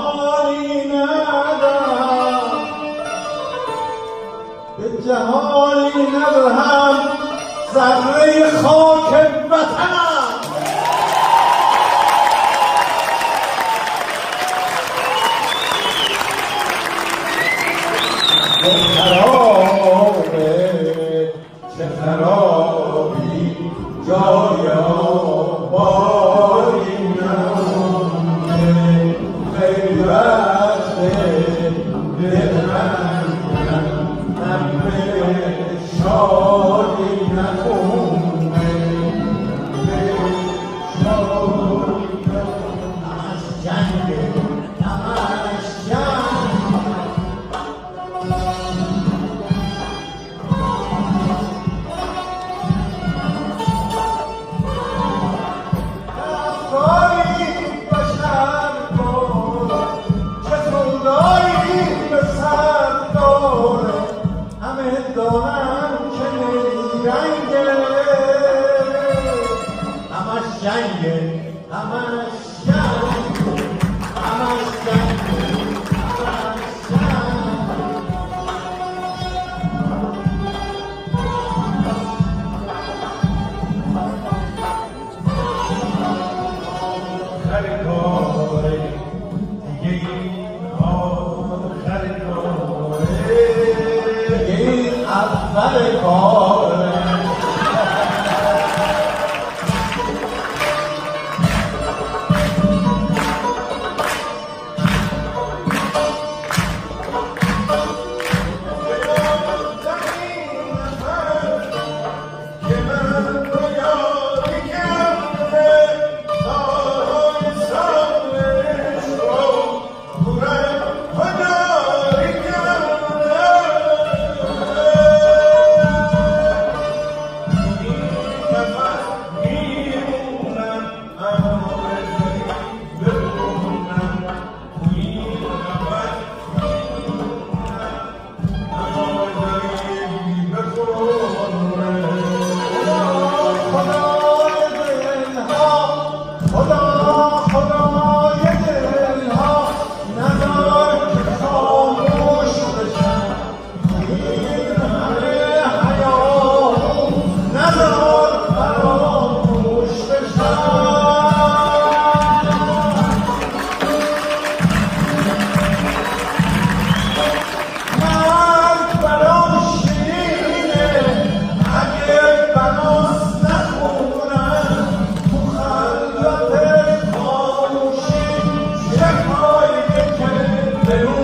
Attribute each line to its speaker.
Speaker 1: جهانی ندارم به جهانی ندارم ذره خاک وطنم خرابه چه خرابی جای آبادی نمونده خیلی وقته دلم همه شادی نخونده شادی همش جنگه همش جنگ دانم که نیرنگه همش جنگه همش جنگ همش جنگه همش جنگ آخر کاره دیگه این آخر کاره اول کاره Pero